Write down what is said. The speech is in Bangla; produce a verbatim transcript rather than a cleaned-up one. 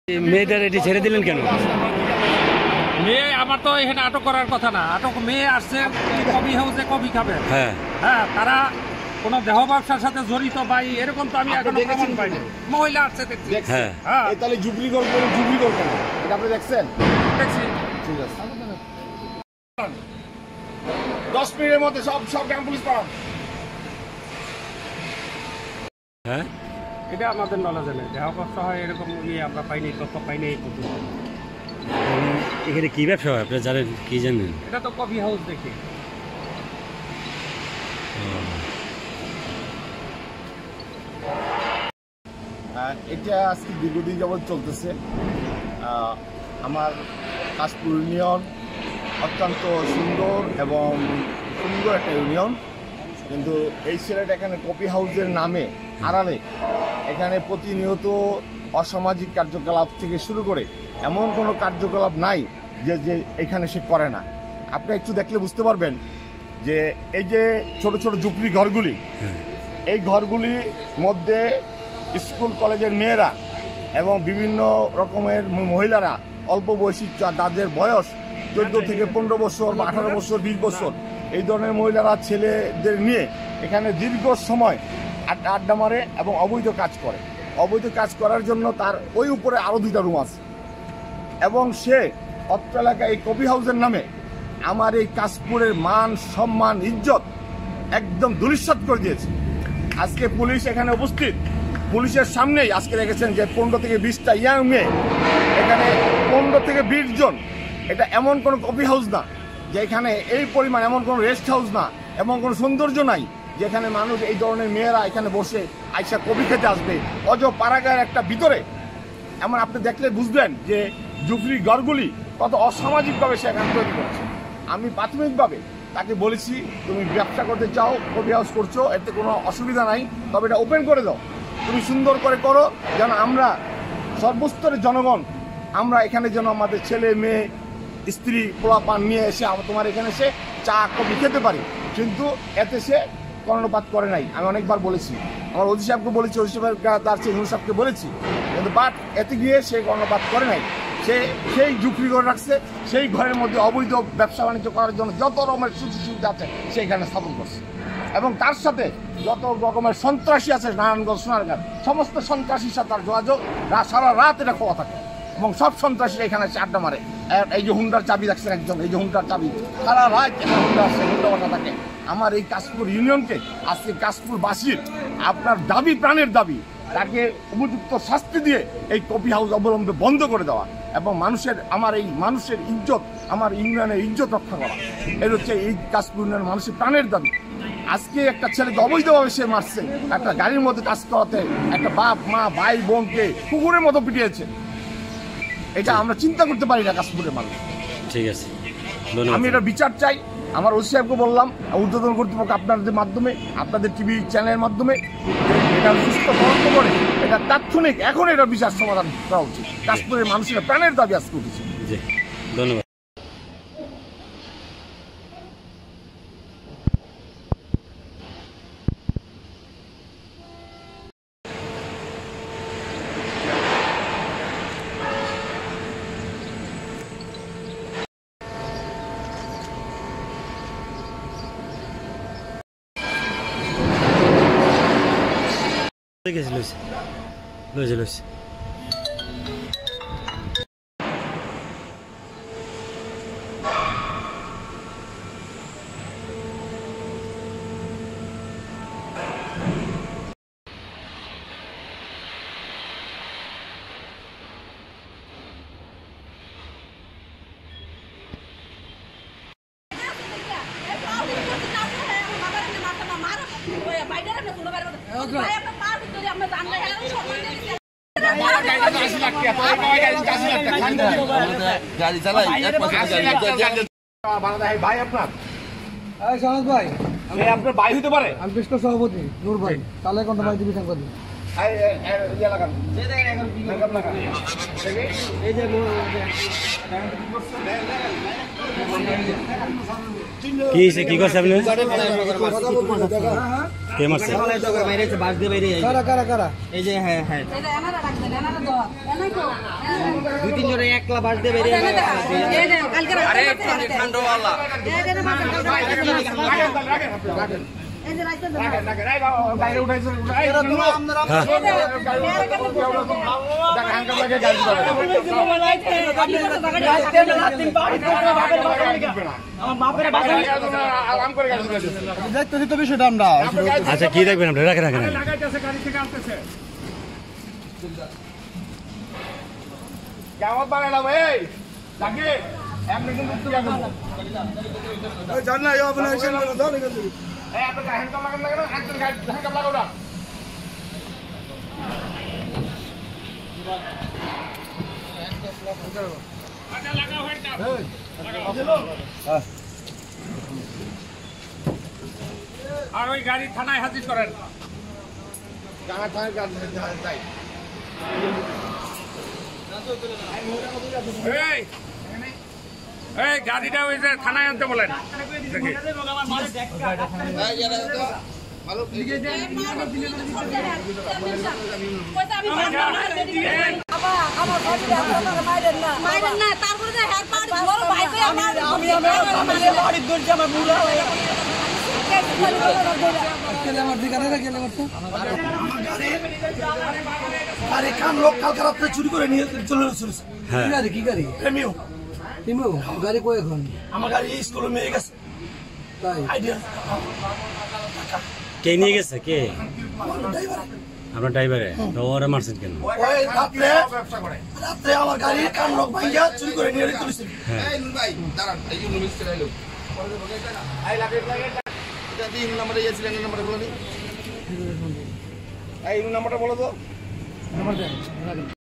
মেয়েদের এটি ছেড়ে দিলেন কেন? মেয়ে আমার তো এখানে আটক করার কথা না। আটক মেয়ে আসছে কবি হাউসে কবি খাবে। হ্যাঁ হ্যাঁ, তারা কোন দেহ ব্যবসার সাথে জড়িত ভাই এরকম তো আমি এখনো প্রমাণ পাইনি। মহিলা আসছে দেখছি। হ্যাঁ হ্যাঁ, তাহলে জুবলি গল্প জুবলি গল্প এটা আপনি দেখছেন? দেখছি। ঠিক আছে, দশ মিনিটের মধ্যে সব সব গ্রাম পুলিশ পাঠান। হ্যাঁ, এটা আমাদের নলেজে নেই। দেহ ব্যবসা হয় এরকম ইয়ে আমরা পাইনি, তথ্য পাইনি এই পর্যন্ত। এখানে কি ব্যবসা হয় আপনারা জানেন? কি জানেন? এটা তো কফি হাউস দেখি। এটা আজকে দীর্ঘদিন যাবৎ চলতেছে। আমার কাশপুর ইউনিয়ন অত্যন্ত সুন্দর এবং সুন্দর একটা ইউনিয়ন, কিন্তু এই ছেলেটা এখানে কফি হাউসের নামে আড়ালে এখানে প্রতিনিয়ত অসামাজিক কার্যকলাপ থেকে শুরু করে এমন কোনো কার্যকলাপ নাই যে যে এখানে সে করে না। আপনি একটু দেখলে বুঝতে পারবেন যে এই যে ছোট ছোট ঝুপড়ি ঘরগুলি, এই ঘরগুলির মধ্যে স্কুল কলেজের মেয়েরা এবং বিভিন্ন রকমের মহিলারা অল্প বয়সী, যাদের বয়স চোদ্দ থেকে পনেরো বছর বা আঠারো বছর বিশ বছর, এই ধরনের মহিলারা ছেলেদের নিয়ে এখানে দীর্ঘ সময় আড্ডা আড্ডা মারে এবং অবৈধ কাজ করে। অবৈধ কাজ করার জন্য তার ওই উপরে আরও দুইটা রুম আছে এবং সে অত্র এলাকায় এই কফি হাউসের নামে আমার এই কাশপুরের মান সম্মান ইজ্জত একদম ধূলিসাৎ করে দিয়েছে। আজকে পুলিশ এখানে উপস্থিত, পুলিশের সামনেই আজকে দেখেছেন যে পনেরো থেকে বিশটা ইয়াং মেয়ে এখানে, পনেরো থেকে বিশ জন। এটা এমন কোনো কফি হাউস না যে এখানে এই পরিমাণ, এমন কোনো রেস্ট হাউস না, এমন কোনো সৌন্দর্য নাই যেখানে মানুষ এই ধরনের মেয়েরা এখানে বসে আইসা কফি খেতে আসবে। অজ পাড়াগাঁয়ের একটা ভিতরে এমন আপনি দেখলে বুঝবেন যে জুফরি ঘরগুলি কত অসামাজিকভাবে সে এখানে তৈরি করেছে। আমি প্রাথমিকভাবে তাকে বলেছি, তুমি ব্যবসা করতে চাও, কফি হাউস করছো, এতে কোনো অসুবিধা নাই, তবে এটা ওপেন করে দাও, তুমি সুন্দর করে করো, যেন আমরা সর্বস্তরের জনগণ আমরা এখানে যেন আমাদের ছেলে মেয়ে স্ত্রী পোলা পান নিয়ে এসে তোমার এখানে এসে চা কফি খেতে পারি। কিন্তু এতে সে কর্ণপাত করে নাই। আমি অনেকবার বলেছি, আমার ওজি সাহেবকে বলেছি, ওজি সাহেবের তার চেয়ে নুর সাহেবকে বলেছি, কিন্তু বাট এতে গিয়ে সে কর্ণপাত করে নাই। সে সেই ঝুঁকড়ি করে রাখছে, সেই ঘরের মধ্যে অবৈধ ব্যবসা বাণিজ্য করার জন্য যত রকমের সুযোগ সুবিধা আছে সেইখানে স্থাপন করছে এবং তার সাথে যত রকমের সন্ত্রাসী আছে নারায়ণগঞ্জ সোনারগাঁ, সমস্ত সন্ত্রাসীর সাথে তার যোগাযোগ, সারা রাত এটা খোয়া থাকে এবং সব সন্ত্রাসীরা এখানে এসে আড্ডা মারে। এই যে হুন্ডার চাবি রাখছেন একজন, এই যে হুন্ডার চাবি, সারা রাত একটা হুন্ডা আসছে, হুন্ডা বাসা থাকে। আমার এই কাশপুর ইউনিয়নকে আজকে কাশপুরবাসীর আপনার দাবি, প্রাণের দাবি, তাকে উপযুক্ত শাস্তি দিয়ে এই কফি হাউস অবলম্বনে বন্ধ করে দেওয়া এবং মানুষের, আমার এই মানুষের ইজ্জত, আমার ইউনিয়নের ইজ্জত রক্ষা করা, এর হচ্ছে এই কাশপুর ইউনিয়নের মানুষের প্রাণের দাবি। আজকে একটা ছেলেকে অবৈধভাবে সে মারছে, একটা গাড়ির মধ্যে কাজ করাতে একটা বাপ মা ভাই বোনকে কুকুরের মতো পিটিয়েছে। এটা আমরা চিন্তা করতে পারি না কাশপুরের মানুষ। ঠিক আছে, আমি এটা বিচার চাই। আমার ওসি সাহেবকে বললাম, ঊর্ধ্বতন কর্তৃপক্ষ আপনাদের মাধ্যমে, আপনাদের টিভি চ্যানেলের মাধ্যমে এটা সুস্থ তদন্ত করে এটা তাৎক্ষণিক এখন এটা বিচার সমাধান করা উচিত। কাশপুরের মানুষের প্রাণের দাবি আজকে উঠেছে। ধন্যবাদ। লইছে লইছে লইছে লইছে ভাই আপনার ভাই আপনার ভাই হতে পারে? আমি কৃষ্ণ সভাপতি নূর ভাই, তাহলে কোন ভাই দিবি সাংবাদিক এই যে কি হয়েছে কি করছে আপনি কে মারছে কারা কারা কারা এই যে হ্যাঁ হ্যাঁ দুই তিন জনে একলা বাস দিয়ে বেরিয়ে আরে ঠান্ডাওয়ালা দেখতেছি তো বিষয়টা আমরা আচ্ছা কি দেখবেন আপনি রাখেন রাখেন লাগাইতেছে গাড়ি থেকে আনতেছে কেমন বানালাম এই লাগে এমনি কিন্তু উঠতে লাগবে জান না আপনার এসে দাও না কিন্তু এই আপনি হ্যান্ড কাপ লাগান লাগান একজন হ্যান্ড কাপ লাগাও না আচ্ছা লাগাও হ্যান্ডকাপ আর ওই গাড়ি থানায় হাজির করেন জানা থানায় গাড়ি যাই এই এই গাড়িটা ওই যে থানায় আনতে বলেন দেখি আমার দিকে না গেলে করতে আরে কাম লোক কালকে রাতে চুরি করে নিয়ে চলে এসেছে হ্যাঁ কি গাড়ি কি গাড়ি প্রেমিও তিমিও গাড়ি কই এখন আমার গাড়ি স্কুলে মেয়ে গেছে তাই আইডিয়া কে নিয়ে গেছে কে আপনার ড্রাইভারে তো ওরা মারছেন কেন ওই রাত্রে রাত্রে আমার গাড়ি কান লোক ভাইয়া চুরি করে নিয়ে চলেছে হ্যাঁ এই নুন ভাই দাঁড়ান এই নুন মিস্টার আইলো আই লাগে লাগে এটা দিন নাম্বারে এই সিলিন্ডার নাম্বারটা বলো নি এই নুন নাম্বারটা বলো তো নাম্বার দেন